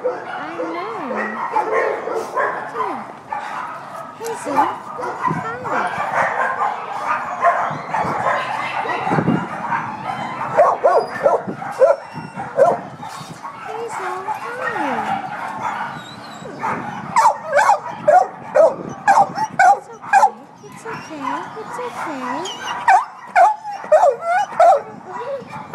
I know. Come here. Hazel, hi. Hazel, hi. It's okay. It's okay. It's okay.